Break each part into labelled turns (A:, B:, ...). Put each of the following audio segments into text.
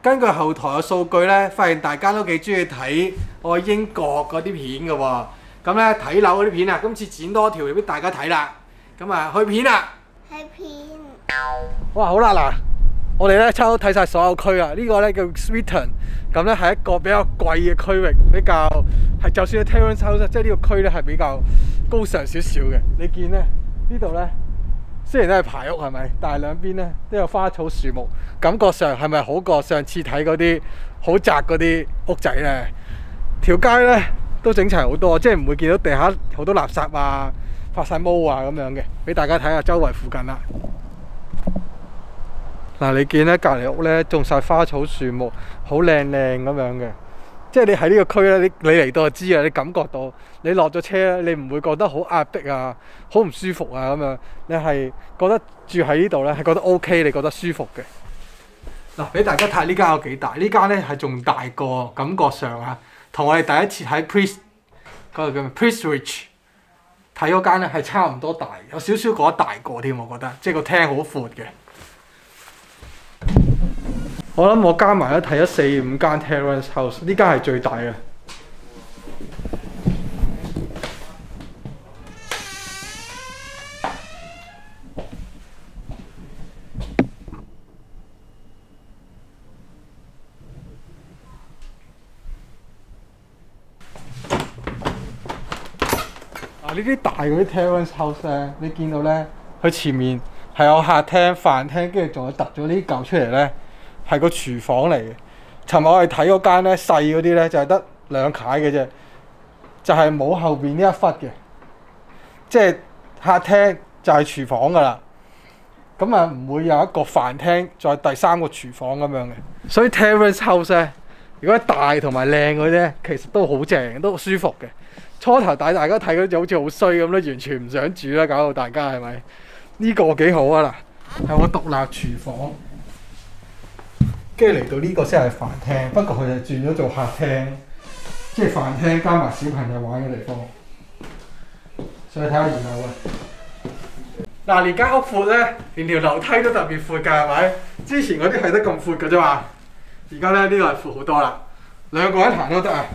A: 根據後台嘅數據咧，發現大家都幾中意睇我英國嗰啲片嘅喎。咁咧睇樓嗰啲片啊，今次剪多條俾大家睇啦。咁啊，去片啦！
B: 去片。
A: 哇，好啦嗱，我哋咧差唔多睇晒所有區啊。呢個咧叫 Swetton， 咁咧係一個比較貴嘅區域，比較係就算係 Terrace House， 即係呢個區咧係比較高尚少少嘅。你見咧呢度咧？雖然都係排屋係咪？但係兩邊咧都有花草樹木，感覺上係咪好過上次睇嗰啲好窄嗰啲屋仔咧？條街咧都整齊好多，即係唔會見到地下好多垃圾啊、發晒毛啊咁樣嘅。俾大家睇下周圍附近啦。嗱，你見咧隔離屋咧種晒花草樹木，好靚靚咁樣嘅。即係你喺呢個區咧，你嚟到就知啊，你感覺到你落咗車咧，你唔會覺得好壓迫啊，好唔舒服啊咁樣。你係覺得住喺呢度咧係覺得 OK， 你覺得舒服嘅。嗱，俾大家睇下呢間有幾大，呢間咧係仲大過感覺上啊，同我哋第一次喺 嗰個叫咩 Prestwich 睇嗰間咧係差唔多大，有少少覺得大過添，我覺得，即係個廳好闊嘅。我諗我加埋都睇咗4、5間 Terrace House， 呢間係最大嘅。呢啲大嗰啲 Terrace House 咧，你見到咧，佢前面係有客廳、飯廳，跟住仲有突咗呢嚿出嚟咧。係個廚房嚟嘅。尋日我哋睇嗰間咧細嗰啲咧就係得2階嘅啫，就係冇後邊呢一忽嘅，即係客廳就係廚房㗎啦。咁啊唔會有一個飯廳再第3個廚房咁樣嘅。所以 Terrace House 咧，如果大同埋靚嗰啲咧，其實都好正，都好舒服嘅。初頭帶大家睇嗰啲好似好衰咁咧，完全唔想住啦，搞到大家係咪？呢個幾好啊嗱，係我獨立廚房。跟住嚟到呢個先係飯廳，不過佢就轉咗做客廳，即係飯廳加埋小朋友玩嘅地方。上去睇下二樓啊！嗱，連間屋闊咧，連條樓梯都特別闊㗎，係咪？之前嗰啲係得咁闊㗎啫嘛，而家咧呢個係闊好多啦，2個人行都得啊！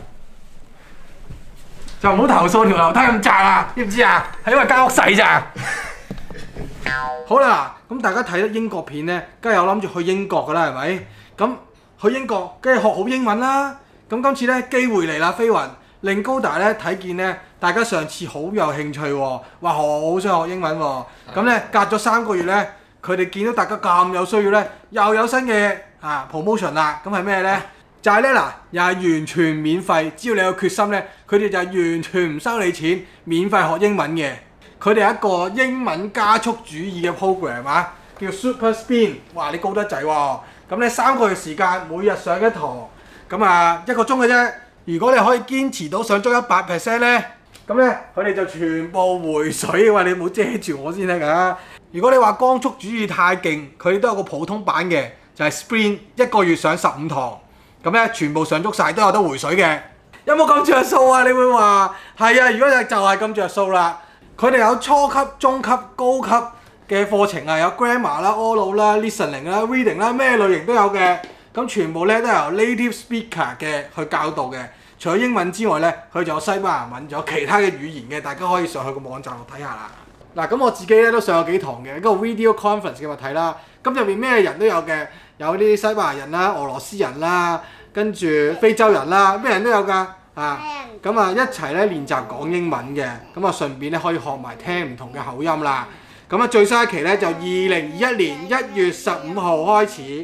A: 就唔好投訴條樓梯咁窄啊，知唔知啊？係因為間屋細咋。好啦，咁大家睇得英國片咧，梗係有諗住去英國㗎啦，係咪？咁去英國，梗係學好英文啦。咁今次咧機會嚟啦，飛雲令高達咧睇見咧，大家上次好有興趣喎，話好想學英文喎。咁咧隔咗3個月咧，佢哋見到大家咁有需要咧，又有新嘅promotion 啦。咁係咩咧？就係咧嗱，又係完全免費，只要你有決心咧，佢哋就係完全唔收你錢，免費學英文嘅。佢哋係一個英文加速主義嘅 program 啊，叫 Super Spin。哇，你高得滯喎！咁咧3個月時間，每日上一堂，咁啊1個鐘嘅啫。如果你可以堅持到上足 100% 咧，咁咧佢哋就全部回水。喂，你冇遮住我先得㗎。如果你話光速主義太勁，佢哋都有個普通版嘅，就係 Sprint， 1個月上15堂，咁咧全部上足晒都有得回水嘅。有冇咁着數啊？你會話係啊？如果就係咁着數啦。佢哋有初級、中級、高級嘅課程啊，有 grammar 啦、oral 啦、listening 啦、reading 啦，咩類型都有嘅。咁全部咧都係由 native speaker 嘅去教導嘅。除咗英文之外咧，佢仲有西班牙文，仲有其他嘅語言嘅，大家可以上去個網站度睇下啦。嗱，咁我自己咧都上過幾堂嘅，嗰個 video conference 嘅物體啦。咁入面咩人都有嘅，有啲西班牙人啦、俄羅斯人啦，跟住非洲人啦，咩人都有㗎。咁啊一齊咧練習講英文嘅，咁啊順便咧可以學埋聽唔同嘅口音啦。咁啊最新一期咧就2021年1月15號開始。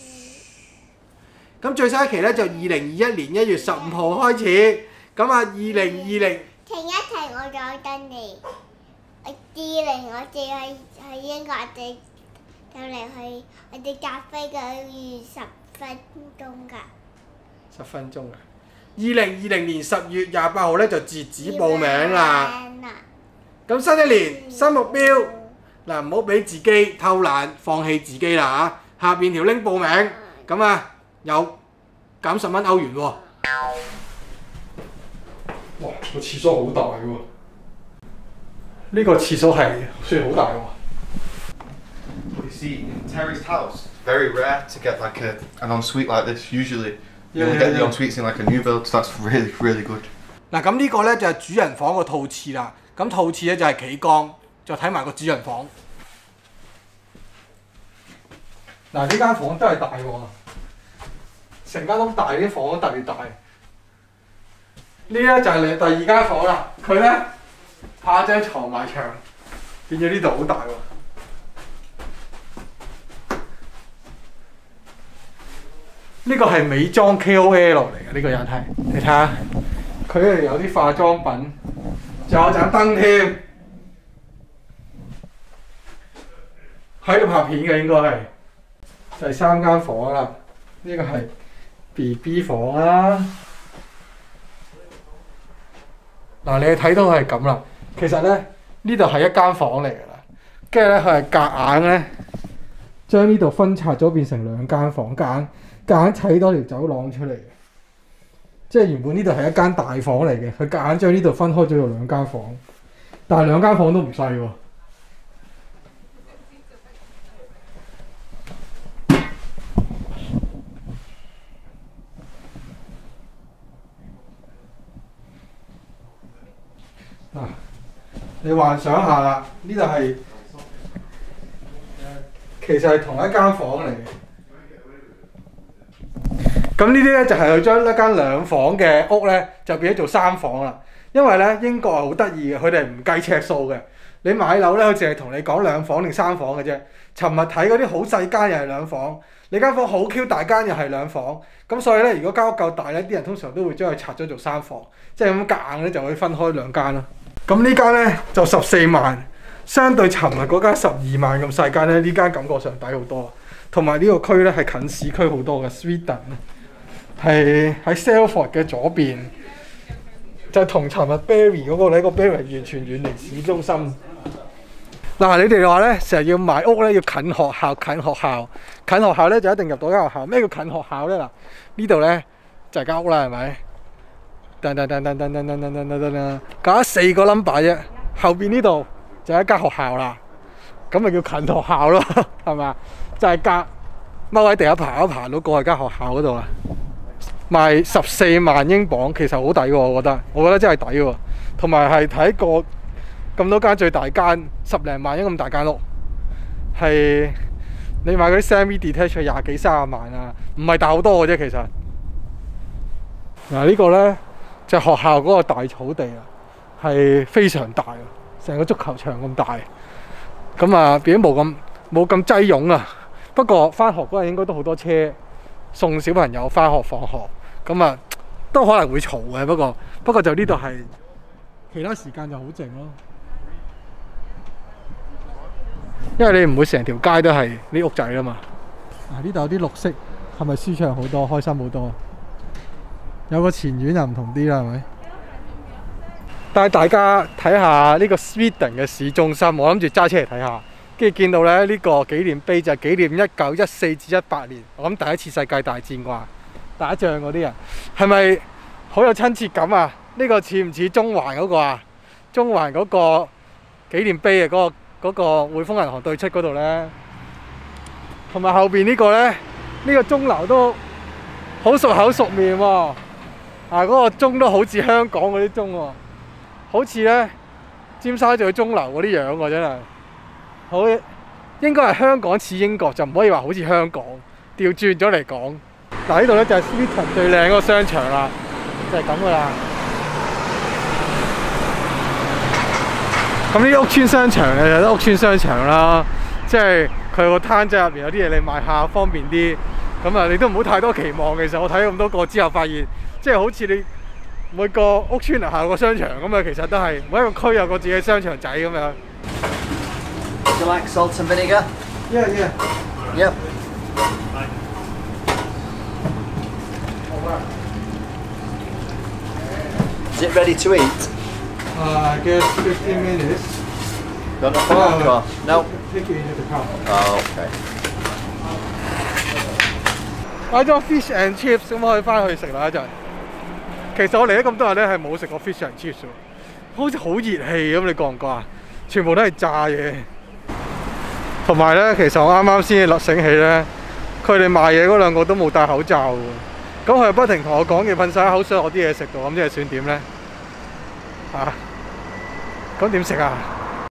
A: 咁最新一期咧就2021年1月15號開始。咁啊2020。
B: 停一停，我仲有等你。20我哋去英國，我哋就嚟去我哋搭飛機預10分鐘㗎。
A: 10分鐘啊！2020年10月28號咧就截止報名啦。咁新一年新目標，嗱唔好俾自己偷懶放棄自己啦嚇。下邊條 link 報名，咁啊有減10蚊歐元喎。哇！個廁所好大喎，呢個廁所係算好大喎。
C: You see, in Terrace House, very rare to get like an ensuite like this. Usually, you
A: Yeah,
C: only
A: yeah,
C: get the
A: yeah.
C: ensuites in like a new build, so that's really good.
A: 嗱，咁呢個咧就係主人房個套廁啦。咁套廁咧就係企缸，再睇埋個主人房。嗱，呢間房真係大喎，成間屋大，啲房都特別大。呢咧就係你第二間房啦，佢咧下張床埋牆，變咗呢度好大喎。呢個係美妝 KOL 嚟嘅，呢個人係，你睇下，佢係有啲化妝品，仲有盞燈添，喺度拍片嘅應該係。第3間房啦，呢個係 BB 房啦。嗱，你睇到係咁啦，其實咧呢度係一間房嚟㗎啦，跟住咧佢係夾硬咧將呢度分拆咗變成2間房，夾硬砌多條走廊出嚟嘅，即係原本呢度係一間大房嚟嘅，佢夾硬將呢度分開咗做2間房，但係2間房都唔細喎。嗱，你幻想下啦，呢度係其實係同一間房嚟嘅。咁呢啲咧就係佢將一間2房嘅屋咧，就變咗做3房啦。因為咧英國係好得意嘅，佢哋唔計尺數嘅。你買樓咧，佢淨係同你講2房定3房嘅啫。尋日睇嗰啲好細間又係2房，你間房好 Q 大間又係2房。咁所以咧，如果間屋夠大咧，啲人通常都會將佢拆咗做3房，即係咁夾硬咧就可以分開2間啦。咁呢間咧就14萬，相對尋日嗰間12萬咁細間咧，呢間感覺上抵好多。同埋呢個區咧係近市區好多嘅 Sweden， 係喺 Salford 嘅左邊，就同尋日 Barry 嗰個呢個 Barry 完全遠離市中心。嗱，你哋話咧成日要買屋咧要近學校，近學校咧就一定入到間學校。咩叫近學校咧？嗱，呢度咧就係間屋啦，係咪？隔咗4個 number 啫，後邊呢度就係一間學校啦，咁咪叫近學校咯，係咪？就係隔踎喺地下爬到過去間學校嗰度啦，賣14萬英鎊，其實好抵喎，我覺得真係抵喎，同埋係睇過咁多間最大間10零萬英咁大間屋，係你買嗰啲 semi-detached 20幾30萬啊，唔係大好多嘅啫，其實。嗱，呢個咧就係學校嗰個大草地啊，係非常大，成個足球場咁大，咁啊變咗冇咁擠擁啊。不過翻學嗰陣應該都好多車送小朋友翻學放學，咁啊都可能會嘈嘅。不過就呢度係其他時間就好靜咯，因為你唔會成條街都係啲屋仔啊嘛。呢度有啲綠色，係咪舒暢好多，開心好多？有個前院就唔同啲啦，係咪？帶大家睇下呢個 Sweden 嘅市中心，我諗住揸車嚟睇下。跟住見到咧呢個紀念碑就係紀念1914至18年，我諗第一次世界大戰啩，打仗嗰啲人係咪好有親切感啊？呢個似唔似中環嗰個啊？中環嗰個紀念碑啊，嗰個匯豐銀行對出嗰度咧，同埋後邊呢個咧，呢個鐘樓都好熟口熟面喎。嗰個鐘都好似香港嗰啲鐘喎，好似咧尖沙咀鐘樓嗰啲樣喎，真係。好，應該係香港似英國，就唔可以話好似香港。調轉咗嚟講，嗱呢度咧就係 Sweden 最靚嗰個商場啦，就係咁噶啦。咁呢啲屋村商場咧，有啲屋村商場啦，即係佢個攤仔入邊有啲嘢你買下方便啲。咁啊，你都唔好太多期望。其實我睇咁多個之後，發現即係好似你每個屋村樓下有個商場咁啊，其實都係每一個區有個自己嘅商場仔咁樣。
D: Would you like salt and vinegar?
A: Yeah, yeah.
D: Yep. Is it ready to eat?
A: I guess 15 minutes.
D: Got enough for or? No.
A: Take it into the car.
D: Oh, okay.
A: 買咗 fish and chips 咁可以翻去食啦一陣。其實我嚟咗咁多日咧係冇食過 fish and chips 喎，好似好熱氣咁，你覺唔覺啊？全部都係炸嘢。同埋咧，其實我啱啱先醒起咧， 佢哋賣嘢嗰兩個都冇戴口罩喎。咁佢又不停同我講要噴晒口水我啲嘢食度，咁即係算點呢？咁點食啊？